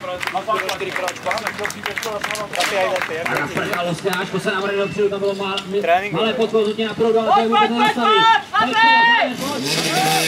A Losňáš, to se navrhne dopředu, tam bylo malé podkouzutně na proudu, ale to je vůbec nezastaví.